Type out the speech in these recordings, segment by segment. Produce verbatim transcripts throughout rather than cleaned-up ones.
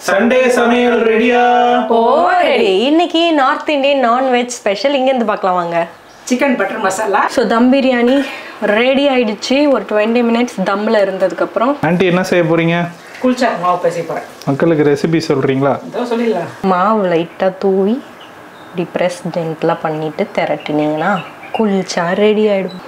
Sunday Samayal ready-யா? Oh, ready. இன்னைக்கு North Indian non-veg special இங்க இருந்து பார்க்கலாம் வாங்க. Chicken butter masala. So dum biryani ready ஆயிடுச்சு. ஒரு twenty minutes தம்ல இருந்ததுக்கு அப்புறம். ஆன்ட்டி என்ன செய்ய போறீங்க? குல்ச்சா மாவு பேசி போறேன். மக்களுக்கு ரெசிபி சொல்றீங்களா? இதோ சொல்லிடலாம். மாவு லைட்டா தூவி டிப்ரெஸ் ஜென்ட்லா பண்ணிட்டு திரட்டினீங்கன்னா குல்ச்சா ரெடி ஆயிடும்.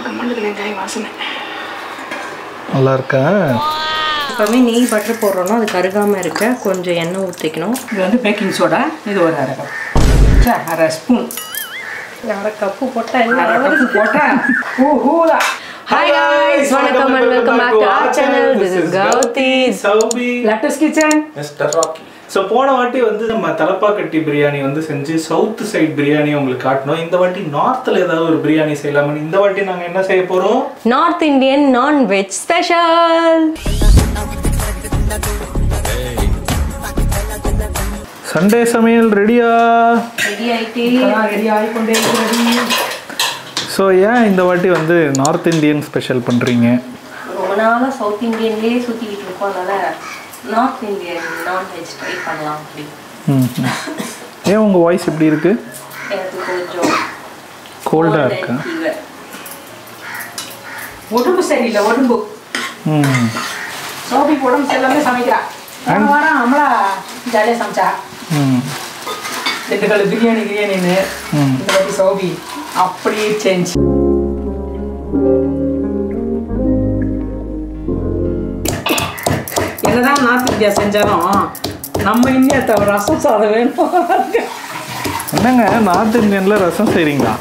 நல்லா இருக்கா? இப்போவே நெய் பட்டர் போடுறோன்னா அது கருகாமல் இருக்க கொஞ்சம் எண்ணெய் ஊற்றிக்கணும். இது வந்து பேக்கிங் சோடா. இது ஒரு அரை கப். அரை ஸ்பூன். அரை கப்பு போட்டால் அரை கப்பு போட்டால் ஊ ஊதா. Hi guys, welcome and welcome back to our channel. This is Gowti, Sowbi, latest kitchen. Mister Rocky. So போன வாட்டி வந்து நம்ம தலப்பாக்கட்டி பிரியாணி வந்து செஞ்சு சவுத் சைடு பிரியாணி உங்களுக்கு காட்டணும். இந்த வாட்டி நார்த்ல ஏதாவது ஒரு பிரியாணி செய்யலாமா? இந்த வாட்டி நாங்க என்ன செய்ய போறோம்? North Indian non-veg special. Sunday சமையல் ரெடியா? ரெடி ஆயிட்டே ரெடி ஆயிக்கொண்டே இருக்கிறது. ஸோ ஏன் இந்த வாட்டி வந்து நார்த் இந்தியன் ஸ்பெஷல் பண்ணுறீங்க? ரொம்ப நாளாக சவுத் இந்தியன்லேயே சுற்றிக்கிட்டு இருக்கோம், அதனால் நார்த் இந்தியன் நான்வெஜ் ட்ரை பண்ணலாம் அப்படி. ம் ஏன் உங்கள் வாய்ஸ் எப்படி இருக்கு? எனக்கு கொஞ்சம் கோல்டாக இருக்கா? உடம்பு சரியில்லை உடம்பு. ம் சோபி உடம்பு சரியில்லாம சமைக்கிறா. போன வாரம் அமலா ஜாலியாக சமைச்சா. ம் ரெண்டு கால பிரியாணி பிரியாணின்னு ம் இந்த வாட்டி சோபி அப்படியே சேஞ்ச். என்னதான் நார்த் இந்தியா செஞ்சாலும் நம்ம இந்தியா தவிர ரசம் சாதம் வேணும். என்னங்க நார்த் இந்தியனில் ரசம் செய்கிறீங்களா?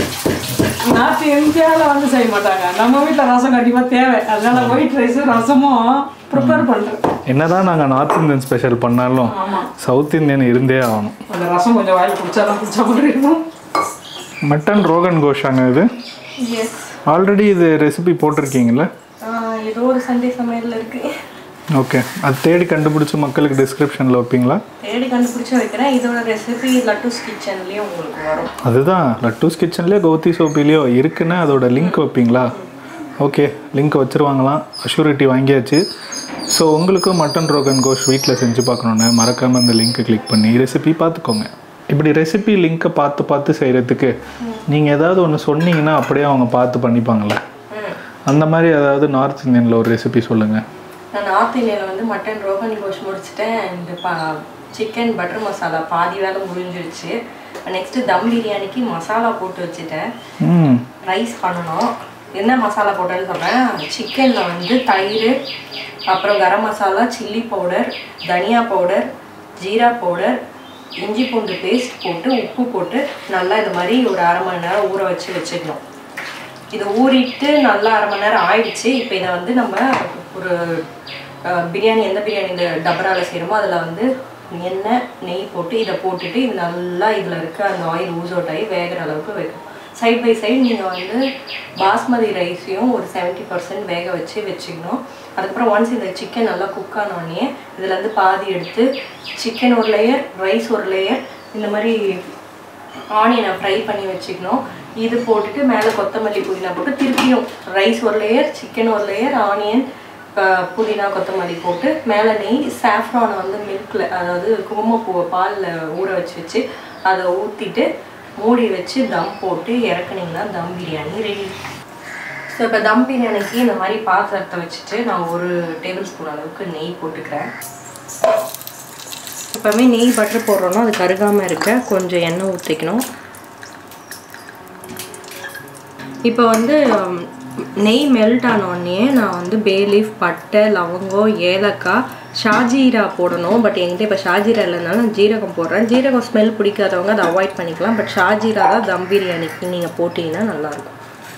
நார்த் இந்தியாவில் வந்து செய்ய மாட்டாங்க. நம்ம வீட்டில் ரசம் கண்டிப்பாக தேவை. அதனால ஒயிட் ரைஸும் ரசமும் ப்ரிப்பேர் பண்ணுறேன். என்னதான் நாங்கள் நார்த் இந்தியன் ஸ்பெஷல் பண்ணாலும் சவுத் இந்தியன் இருந்தே ஆகணும். அந்த ரசம் கொஞ்சம் வாயில் குடிச்சாதான் குடிச்சா மாதிரி இருக்கும். மட்டன் ரோகன் கோஷாங்க இது. எஸ், ஆல்ரெடி இது ரெசிபி போட்டிருக்கீங்களா? ஏதோ ஒரு சண்டே சமையலில் இருக்குது. ஓகே, அது தேடி கண்டுபிடிச்சி மக்களுக்கு டிஸ்கிரிப்ஷனில் வைப்பீங்களா? தேடி கண்டுபிடிச்சி வைக்கிறேன். இதோட ரெசிபி லட்டூஸ் கிச்சன்லேயே உங்களுக்கு வரும். அதுதான் லட்டூஸ் கிச்சன்லேயோ கௌதி சோபிலேயோ இருக்குன்னா அதோட லிங்க் வைப்பீங்களா? ஓகே, லிங்க் வச்சுருவாங்களாம். அஷ்யூரிட்டி வாங்கியாச்சு. ஸோ உங்களுக்கும் மட்டன் ரோகன் கோஷ் வீட்டில் செஞ்சு பார்க்கணுன்னு மறக்காமல் அந்த லிங்க்கை கிளிக் பண்ணி ரெசிபி பார்த்துக்கோங்க. இப்படி ரெசிபி லிங்க்கை பார்த்து பார்த்து செய்கிறதுக்கு நீங்கள் ஏதாவது ஒன்று சொன்னீங்கன்னா அப்படியே அவங்க பார்த்து பண்ணிப்பாங்களே. அந்த மாதிரி ஏதாவது நார்த் இந்தியனில் ஒரு ரெசிபி சொல்லுங்கள். நான் நார்த் இந்தியாவில் வந்து மட்டன் ரோகன் கோஷ் முடிச்சிட்டேன். அண்ட் பா சிக்கன் பட்டர் மசாலா பாதி வேலை முடிஞ்சிருச்சு. நெக்ஸ்ட்டு தம் பிரியாணிக்கு மசாலா போட்டு வச்சுட்டேன். ம் ரைஸ் பண்ணணும். என்ன மசாலா போட்டேன்னு சொல்கிறேன். சிக்கனில் வந்து தயிர், அப்புறம் கரம் மசாலா, சில்லி பவுடர், தனியா பவுடர், ஜீரா பவுடர், இஞ்சி பூண்டு பேஸ்ட் போட்டு உப்பு போட்டு நல்லா இது மாதிரி ஒரு அரை மணி நேரம் ஊற வச்சு வச்சுக்கணும். இது ஊறிட்டு நல்லா அரை மணி நேரம் ஆயிடுச்சு. இப்போ இதை வந்து நம்ம ஒரு பிரியாணி எந்த பிரியாணி இந்த டபராவில் செய்கிறோமோ அதில் வந்து எண்ணெய் நெய் போட்டு இதை போட்டுட்டு இது நல்லா இதில் இருக்க அந்த ஆயில் ஊஸ் அவுட் ஆகி வேகிற அளவுக்கு வைக்கும். சைட் பை சைடு நீங்கள் வந்து பாஸ்மதி ரைஸையும் ஒரு செவன்ட்டி பர்சன்ட் வேக வச்சு வச்சுக்கணும். அதுக்கப்புறம் ஒன்ஸ் இந்த சிக்கன் நல்லா குக் ஆனோடனே இதுலேருந்து பாதி எடுத்து சிக்கன் ஒரு லேயர், ரைஸ் ஒரு லேயர், இந்த மாதிரி ஆனியனை ஃப்ரை பண்ணி வச்சுக்கணும். இது போட்டுட்டு மேலே கொத்தமல்லி புதினா போட்டு திருப்பியும் ரைஸ் ஒரு லேயர், சிக்கன் ஒரு லேயர், ஆனியன், புதினா, கொத்தமல்லி போட்டு மேலே நெய், சாஃப்ரானை வந்து மில்கில் அதாவது குங்குமப்பூவை பாலில் ஊற வச்சு வச்சு அதை ஊற்றிட்டு மூடி வச்சு தம் போட்டு இறக்குனிங்கன்னா தம் பிரியாணி ரெடி. ஸோ இப்போ தம் பிரியாணிக்கு இந்த மாதிரி பாத்திரத்தை வச்சுட்டு நான் ஒரு டேபிள் ஸ்பூன் அளவுக்கு நெய் போட்டுக்கிறேன். எப்போவுமே நெய் பட்டர் போடுறோன்னா அது கருகாமல் இருக்க கொஞ்சம் எண்ணெய் ஊற்றிக்கணும். இப்போ வந்து நெய் மெல்ட் ஆனோடனே நான் வந்து பே லீஃப், பட்டை, லவங்கம், ஏலக்காய், ஷாஜீரா போடணும். பட் என்கிட்ட இப்போ ஷாஜீரா இல்லைனாலும் ஜீரகம் போடுறேன். ஜீரகம் ஸ்மெல் பிடிக்காதவங்க அதை அவாய்ட் பண்ணிக்கலாம். பட் ஷாஜீரா தான் தம் பிரியாணிக்கு நீங்கள் போட்டிங்கன்னா நல்லாயிருக்கும்.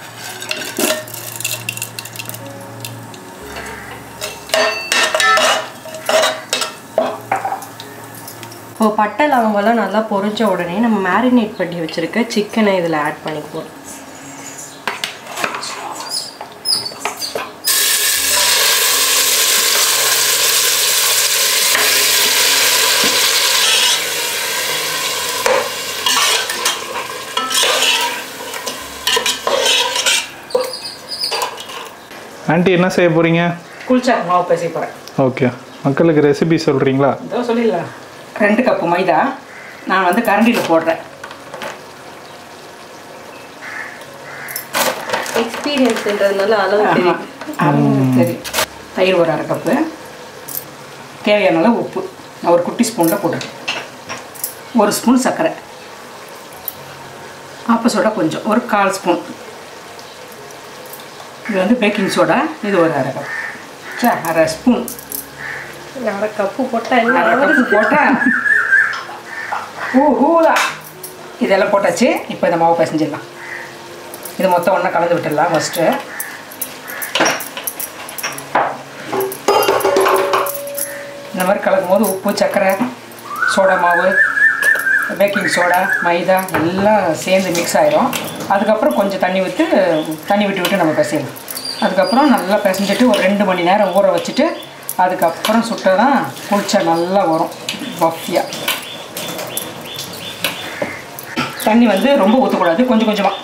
இப்போ பட்டை லவங்கெல்லாம் நல்லா பொரிஞ்ச உடனே நம்ம மேரினேட் பண்ணி வச்சுருக்க சிக்கனை இதில் ஆட் பண்ணிக்குவோம். ஆன்ட்டி என்ன செய்ய போகிறீங்க? குல்ச்சா மாவு பேசி போகிறேன். ஓகே, மக்களுக்கு ரெசிபி சொல்கிறீங்களா? இதோ சொல்லிடலாம். ரெண்டு கப்பு மைதா நான் வந்து கரண்டியில் போடுறேன். எக்ஸ்பீரியன்ஸ்ன்றதுனால அளவு தெரியும். அளவு தெரியும். தயிர் ஒரு அரை கப்பு, தேவையான அளவு உப்பு நான் ஒரு குட்டி ஸ்பூனில் போட்டுருக்கேன். ஒரு ஸ்பூன் சர்க்கரை, ஆப்ப சோடா கொஞ்சம் ஒரு கால் ஸ்பூன். இது வந்து பேக்கிங் சோடா, இது ஒரு அரை கப். சரி, அரை ஸ்பூன். அரை கப்பு போட்டால் அரை கப்பு போட்டால் ஊ ஊதா இதெல்லாம் போட்டாச்சு. இப்போ இந்த மாவு பிசைஞ்சிடலாம். இது மொத்தம் ஒன்றா கலந்து விட்டுடலாம். ஃபஸ்ட்டு இந்த மாதிரி கலக்கும் போது உப்பு, சர்க்கரை, சோடா மாவு, பேக்கிங் சோடா, மைதா எல்லாம் சேர்ந்து மிக்ஸ் ஆகிடும். அதுக்கப்புறம் கொஞ்சம் தண்ணி விட்டு தண்ணி விட்டு விட்டு நம்ம பிசையலாம். அதுக்கப்புறம் நல்லா பிசைஞ்சிட்டு ஒரு ரெண்டு மணி நேரம் ஊற வச்சுட்டு அதுக்கப்புறம் சுட்டதான் குளிச்சா நல்லா வரும் பஃபியாக. தண்ணி வந்து ரொம்ப ஊற்றக்கூடாது, கொஞ்சம் கொஞ்சமாக.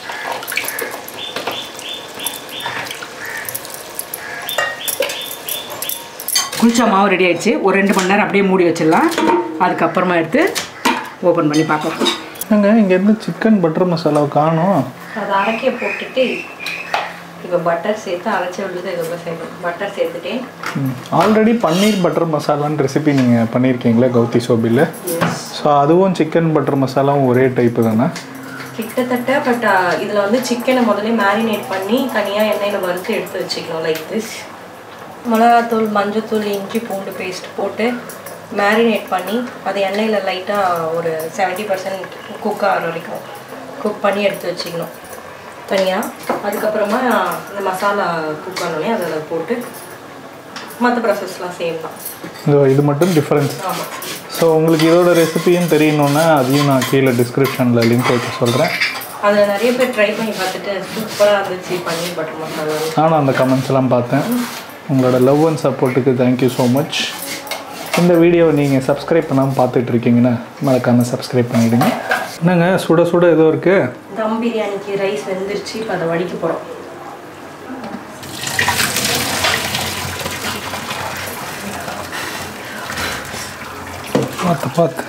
குளிச்சா மாவு ரெடி ஆகிடுச்சு. ஒரு ரெண்டு மணி நேரம் அப்படியே மூடி வச்சிடலாம். அதுக்கப்புறமா எடுத்து ஓப்பன் பண்ணி பார்க்கலாம். நாங்கள் இங்கேருந்து சிக்கன் பட்டர் மசாலாவை காணும். அதை அரைக்க போட்டுட்டு இப்போ பட்டர் சேர்த்து அரைச்சி விழுது இதுக்குள்ள சேர்க்கணும். பட்டர் சேர்த்துட்டேன். ஆல்ரெடி பன்னீர் பட்டர் மசாலான்னு ரெசிபி நீங்கள் பண்ணியிருக்கீங்களா கௌதி சோபியில்? ஸோ அதுவும் சிக்கன் பட்டர் மசாலாவும் ஒரே டைப்பு தானே கிட்டத்தட்ட? பட் இதில் வந்து சிக்கனை முதல்ல மேரினேட் பண்ணி தனியாக எண்ணெயில் வறுத்து எடுத்து வச்சுக்கணும். Like this. மிளகாத்தூள், மஞ்சத்தூள், இஞ்சி பூண்டு பேஸ்ட் போட்டு மேரினேட் பண்ணி அதை எண்ணெயில் லைட்டாக ஒரு செவன்ட்டி பர்சன்ட் குக் ஆகிற வரைக்கும் குக் பண்ணி எடுத்து வச்சுக்கணும் தனியாக. அதுக்கப்புறமா இந்த மசாலா குக் பண்ணோடனே அதில் போட்டு மற்ற ப்ராசஸ்லாம் சேம் தான். இதோ இது மட்டும் டிஃப்ரென்ஸ். ஆமாம். ஸோ உங்களுக்கு இதோட ரெசிபியும் தெரியணுன்னா அதையும் நான் கீழே டிஸ்கிரிப்ஷனில் லிங்க் வச்சு சொல்கிறேன். அதில் நிறைய பேர் ட்ரை பண்ணி பார்த்துட்டு சூப்பராக இருந்துச்சு பன்னீர் பட்டர் மசாலா. நானும் அந்த கமெண்ட்ஸ் எல்லாம் பார்த்தேன். உங்களோட லவ் அண்ட் சப்போர்ட்டுக்கு தேங்க்யூ ஸோ மச். இந்த வீடியோவை நீங்கள் சப்ஸ்கிரைப் பண்ணாமல் பார்த்துட்டு இருக்கீங்கன்னா மறக்காமல் சப்ஸ்கிரைப் பண்ணிவிடுங்க. என்னங்க சுட சுட ஏதோ இருக்குது? தம் பிரியாணிக்கு ரைஸ் வெந்துருச்சு. இப்போ அதை வடிக்க போகிறோம். பார்த்து பார்த்து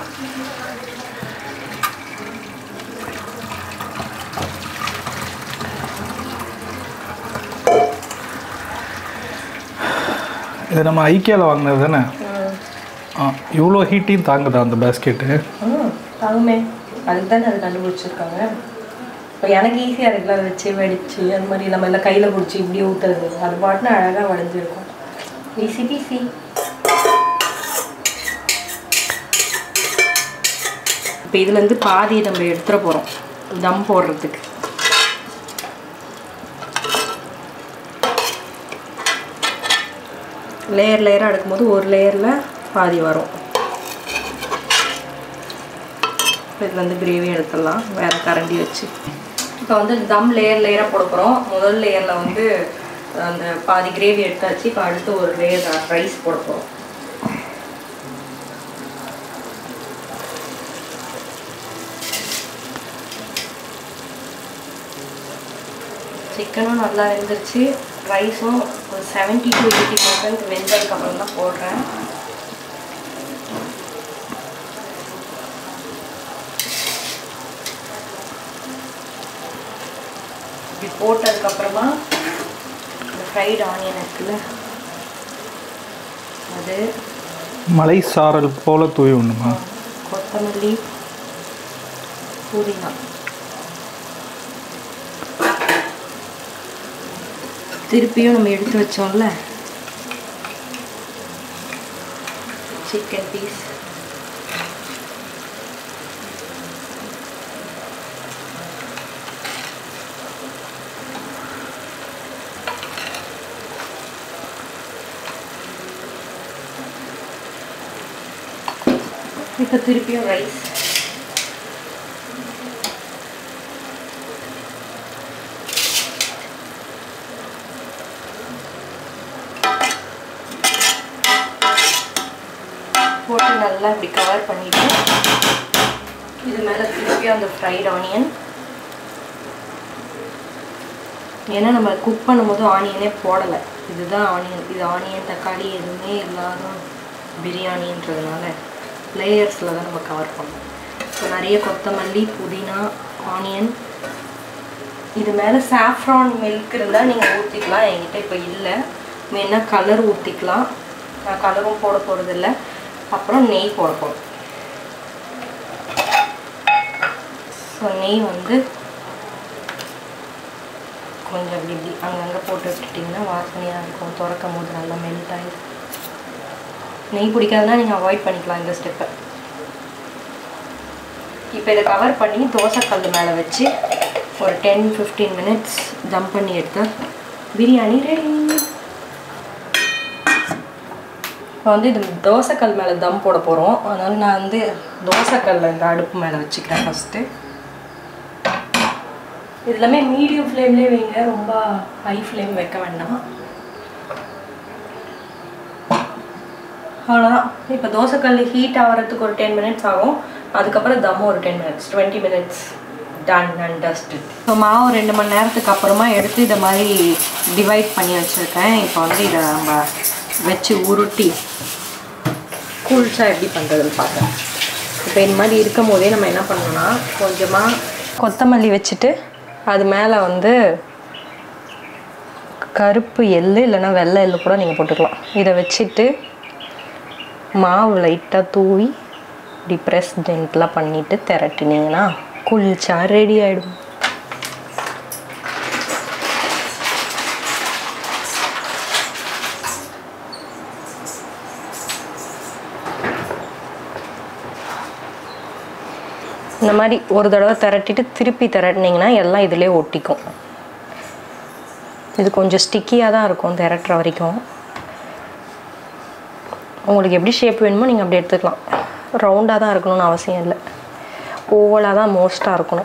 இது நம்ம ஐக்கியாவில் வாங்கினது தானே? ஆ, இவ்வளோ ஹீட்டையும் தாங்குதா அந்த பேஸ்கெட்டு? ம், தாங்குமே. அதுக்கு தானே அது கண்டுபிடிச்சிருக்காங்க. இப்போ எனக்கு ஈஸியாக இருக்குல்ல, அதை வச்சு வெடிச்சு அந்த மாதிரி நம்ம எல்லாம் கையில் பிடிச்சி இப்படி ஊற்றுறது. அது பாட்டுன்னு அழகாக வளைஞ்சிருக்கும். Easy peasy. இப்போ இதுலேருந்து பாதி நம்ம எடுத்துட போகிறோம் தம் போடுறதுக்கு. லேயர் லேயராக எடுக்கும்போது ஒரு லேயரில் பாதி வரும். இதில் வந்து கிரேவி எடுத்துடலாம் வேறு கரண்டி வச்சு. இப்போ வந்து தம் லேயர் லேயராக போட போகிறோம். முதல் லேயரில் வந்து அந்த பாதி கிரேவி எடுத்தாச்சு. இப்போ அடுத்து ஒரு லேயர் ரைஸ் போட போகிறோம். சிக்கனும் நல்லா வெந்துருச்சு. ரைஸும் ஒரு செவன்ட்டி டு எயிட்டி பர்சன்ட் வெந்ததுக்கு அப்புறம் தான் போடுறேன். இப்படி போட்டதுக்கப்புறமா இந்த ஃப்ரைட் ஆனியன் இருக்குல்ல, அது மலை சாரல் போல தூவி ஒன்றுமா, கொத்தமல்லி, புதினா, திருப்பியும் நம்ம எடுத்து வச்சோம்ல சிக்கன் பீஸ், இப்போ திருப்பியும் ரைஸ், போட்டு நல்லா இப்படி கவர் பண்ணிட்டு இது மேலே திருப்பியும் அந்த ஃப்ரைட் ஆனியன். ஏன்னா நம்ம குக் பண்ணும்போது ஆனியனே போடலை, இதுதான் ஆனியன். இது ஆனியன் தக்காளி எதுவுமே இல்லாத பிரியாணின்றதுனால லேயர்ஸில் தான் நம்ம கவர் பண்ணோம். ஸோ நிறைய கொத்தமல்லி, புதினா, ஆனியன். இது மேலே சாஃப்ரான் மில்க் இருந்தால் நீங்கள் ஊற்றிக்கலாம். என்கிட்ட இப்போ இல்லை. வேணா கலர் ஊற்றிக்கலாம். நான் கலரும் போட போகிறதில்ல. அப்புறம் நெய் போட போகிறோம். ஸோ நெய் வந்து கொஞ்சம் அப்படி இப்படி அங்கங்கே போட்டு வச்சுட்டிங்கன்னா வாசனையாக இருக்கும். திறக்கும் போது நல்லா மெல்ட் ஆகிடும். நெய் பிடிக்காதுன்னா நீங்கள் அவாய்ட் பண்ணிக்கலாம் இந்த ஸ்டெப்பை. இப்போ இதை கவர் பண்ணி தோசைக்கல் மேலே வச்சு ஒரு டென் ஃபிஃப்டீன் மினிட்ஸ் தம் பண்ணி எடுத்தால் பிரியாணி ரெடி. இப்போ வந்து இது தோசைக்கல் மேலே தம் போட போகிறோம். அதனால் நான் வந்து தோசைக்கல்ல இந்த அடுப்பு மேலே வச்சுக்கிறேன் ஃபஸ்ட்டு. இது எல்லாமே மீடியம் ஃப்ளேம்லேயே வைங்க, ரொம்ப ஹை ஃப்ளேம் வைக்க வேண்டாம். அவ்வளோதான். இப்போ தோசைக்கல் ஹீட் ஆகிறதுக்கு ஒரு டென் மினிட்ஸ் ஆகும். அதுக்கப்புறம் தம் ஒரு ten minutes twenty minutes done and dust. இப்போ மாவு ரெண்டு மணி நேரத்துக்கு அப்புறமா எடுத்து இதை மாதிரி டிவைட் பண்ணி வச்சுருக்கேன். இப்போ வந்து இதை நம்ம வச்சு உருட்டி குளிச்சா எப்படி பண்ணுறதுன்னு பார்க்கலாம். இப்போ இந்த மாதிரி இருக்கும் போதே நம்ம என்ன பண்ணோம்னா கொஞ்சமாக கொத்தமல்லி வச்சுட்டு அது மேலே வந்து கருப்பு எள்ளு இல்லைன்னா வெள்ளை எள்ளு கூட நீங்கள் போட்டுக்கலாம். இதை வச்சுட்டு மாவு லைட்டாக தூவி இப்படி ப்ரெஸ் ஜென்ட்லாம் பண்ணிவிட்டு திரட்டினீங்கன்னா குளிச்சா ரெடி ஆகிடும். இந்த மாதிரி ஒரு தடவை திரட்டிட்டு திருப்பி திரட்டினீங்கன்னா எல்லாம் இதிலே ஒட்டிக்கும். இது கொஞ்சம் ஸ்டிக்கியாக தான் இருக்கும் திரட்டுற வரைக்கும். உங்களுக்கு எப்படி ஷேப் வேணுமோ நீங்கள் அப்படி எடுத்துக்கலாம். ரவுண்டாக தான் இருக்கணும்னு அவசியம் இல்லை. ஓவலாக தான் மோஸ்ட்டாக இருக்கணும்.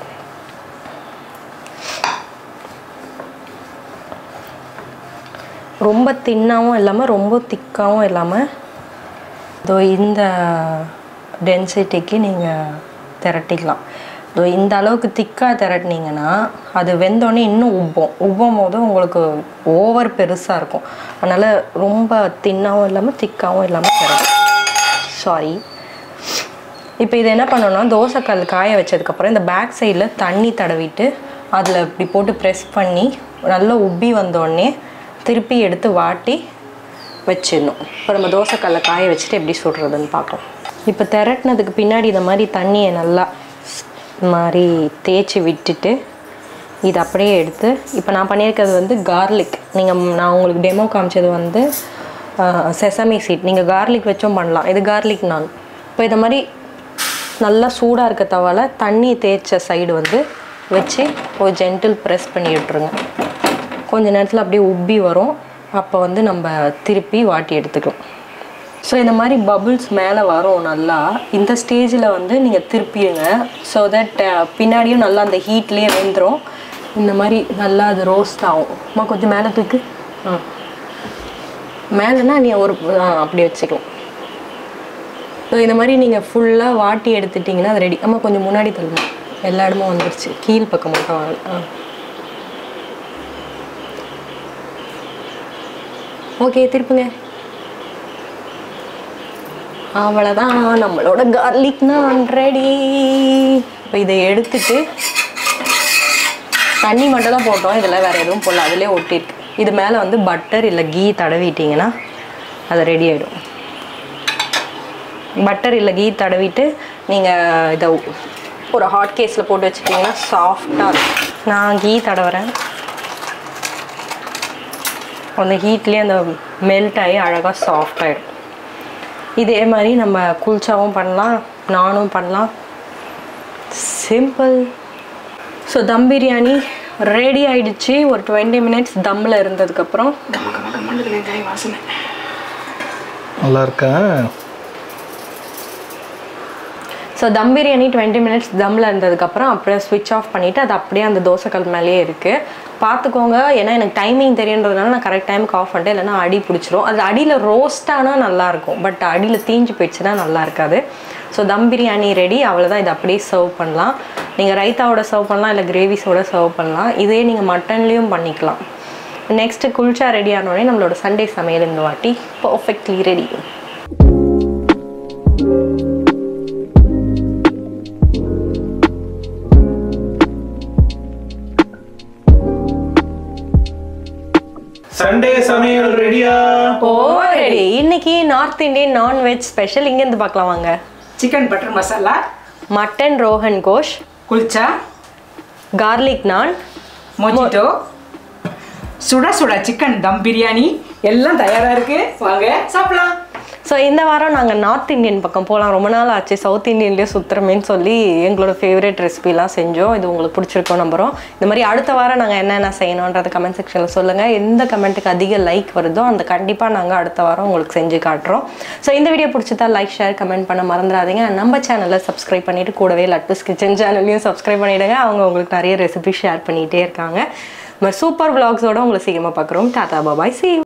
ரொம்ப தின்னாகவும் இல்லாமல் ரொம்ப திக்காகவும் இல்லாமல் இதோ இந்த டென்சிட்டிக்கு நீங்கள் திரட்டிக்கலாம். இதோ இந்த அளவுக்கு திக்காக திரட்டினீங்கன்னா அது வெந்தோடனே இன்னும் உப்போம். உப்பும் போது உங்களுக்கு ஓவர் பெருசாக இருக்கும். அதனால் ரொம்ப தின்னாகவும் இல்லாமல் திக்காகவும் இல்லாமல் திரட்டும். சாரி. இப்போ இது என்ன பண்ணணும்னா தோசைக்கல் காய வச்சதுக்கப்புறம் இந்த பேக் சைடில் தண்ணி தடவிட்டு அதில் இப்படி போட்டு ப்ரெஸ் பண்ணி நல்லா உப்பி வந்தோடனே திருப்பி எடுத்து வாட்டி வச்சிடணும். இப்போ நம்ம தோசைக்கல்லை காய வச்சுட்டு எப்படி சுடுறதுன்னு பார்க்கலாம். இப்போ திரட்டினதுக்கு பின்னாடி இந்த மாதிரி தண்ணியை நல்லா மாதிரி தேய்ச்சி விட்டுட்டு இது அப்படியே எடுத்து இப்போ நான் பண்ணியிருக்கிறது வந்து கார்லிக். நீங்கள் நான் உங்களுக்கு டெமோ காமிச்சது வந்து செசமி சீட். நீங்கள் கார்லிக் வச்சும் பண்ணலாம். இது கார்லிக் நான். இப்போ இதை மாதிரி நல்லா சூடாக இருக்க தவால தண்ணி தேய்ச்ச சைடு வந்து வச்சு ஒரு ஜென்டில் ப்ரெஸ் பண்ணி விட்டுருங்க. கொஞ்சம் நேரத்தில் அப்படியே உப்பி வரும். அப்போ வந்து நம்ம திருப்பி வாட்டி எடுத்துக்கலாம். ஸோ இந்த மாதிரி பபுள்ஸ் மேலே வரும் நல்லா. இந்த ஸ்டேஜில் வந்து நீங்கள் திருப்பிடுங்க. ஸோ தட் பின்னாடியும் நல்லா அந்த ஹீட்லேயே வெந்துடும். இந்த மாதிரி நல்லா அது ரோஸ்ட் ஆகும். அம்மா கொஞ்சம் மேலே தூக்கு. ஆ மேலேனா நீ ஒரு அப்படி வச்சுக்கலாம். ஸோ இந்த மாதிரி நீங்கள் ஃபுல்லாக வாட்டி எடுத்துட்டிங்கன்னா அது ரெடி. அம்மா கொஞ்சம் முன்னாடி தள்ளுங்க. எல்லா இடமும் வந்துடுச்சு. கீழ் பக்கம் மட்டும் வாங்க. ஆ ஓகே திருப்புங்க. அவ்வளோதான், நம்மளோட கார்லிக் நான் ரெடி. இப்போ இதை எடுத்துட்டு தண்ணி மட்டும் தான் போட்டோம். இதில் வேறு எதுவும் போடல. அதிலே ஒட்டிருக்கு. இது மேலே வந்து பட்டர் இல்லை கீ தடவிட்டிங்கன்னா அது ரெடி ஆகிடும். பட்டர் இல்லை கீ தடவிட்டு நீங்கள் இதை ஒரு ஹாட் கேஸில் போட்டு வச்சுட்டிங்கன்னா சாஃப்டாக இருக்கும். நான் கீ தடவுறேன். அந்த ஹீட்லேயே அந்த மெல்ட் ஆகி அழகாக சாஃப்ட் ஆகிடும். இதே மாதிரி நம்ம குல்ச்சாவும் பண்ணலாம், நானும் பண்ணலாம். Simple. So dum biryani ready ஆகிடுச்சு. ஒரு டுவெண்ட்டி மினிட்ஸ் தம்மில் இருந்ததுக்கப்புறம் வாசனை நல்லா இருக்கா. So dum biryani twenty minutes தம்மில் இருந்ததுக்கப்புறம் அப்புறம் ஸ்விட்ச் ஆஃப் பண்ணிவிட்டு அது அப்படியே அந்த தோசைக்கல் மேலேயே இருக்குது. பார்த்துக்கோங்க. ஏன்னா எனக்கு டைமிங் தெரியுன்றதுனால நான் கரெக்ட் டைமுக்கு ஆஃப் பண்ணிட்டேன். இல்லைனா அடி பிடிச்சிரும். அது அடியில் ரோஸ்டானால் நல்லாயிருக்கும். பட் அடியில் தீஞ்சு போயிடுச்சுன்னா நல்லா இருக்காது. So dum biryani ready. அவ்வளோதான். இதை அப்படியே சர்வ் பண்ணலாம். நீங்கள் ரைத்தாவோட சர்வ் பண்ணலாம், இல்லை கிரேவிஸோட சர்வ் பண்ணலாம். இதே நீங்கள் மட்டன்லேயும் பண்ணிக்கலாம். நெக்ஸ்ட்டு குல்ச்சா ரெடி ஆனோடனே நம்மளோட சண்டே சமையல் இந்த வாட்டி பர்ஃபெக்ட்லி ரெடி. சண்டே சமையல் ரெடியா? Oh ready. இன்னைக்கு நார்த் இந்தியன் நான்வெஜ் ஸ்பெஷல். இங்கேருந்து பார்க்கலாம் வாங்க. Chicken butter masala, mutton rogan josh, kulcha, garlic naan, mojito, சுட சுட சிக்கன் தம் பிரியாணி எல்லாம் தயாராக இருக்குது. வாங்க சாப்பிடலாம். ஸோ இந்த வாரம் நாங்கள் நார்த் இந்தியன் பக்கம் போகலாம். ரொம்ப நாள் ஆச்சு சவுத் இந்தியன்லேயே சுற்றுறமேன்னு சொல்லி எங்களோட ஃபேவரட் ரெசிபிலாம் செஞ்சோம். இது உங்களுக்கு பிடிச்சிருக்கோம் நம்புகிறோம். இந்த மாதிரி அடுத்த வாரம் நாங்கள் என்னென்ன செய்யணுன்றதை கமெண்ட் செக்ஷனில் சொல்லுங்கள். எந்த கமெண்ட்டுக்கு அதிக லைக் வருதோ அந்த கண்டிப்பாக நாங்கள் அடுத்த வாரம் உங்களுக்கு செஞ்சு காட்டுறோம். ஸோ இந்த வீடியோ பிடிச்சதா லைக் ஷேர் கமெண்ட் பண்ண மறந்துடாதீங்க. நம்ம சேனலை சப்ஸ்கிரைப் பண்ணிவிட்டு கூடவே லட்விஸ் கிச்சன் சேனல்லையும் சப்ஸ்கிரைப் பண்ணிவிடுங்க. அவங்க உங்களுக்கு நிறைய ரெசிபி ஷேர் பண்ணிகிட்டே இருக்காங்க. சூப்பர் விளாக்ஸோடு உங்களை சீக்கிரமாக பார்க்குறோம். Tata பாபாய், see you.